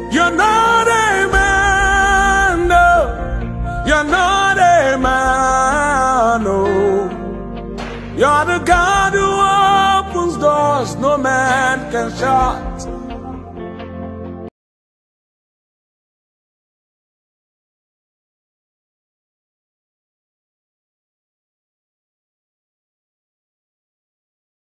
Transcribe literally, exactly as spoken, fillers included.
You're not a man, no. You're not a man, no. You're the God who opens doors no man can shut.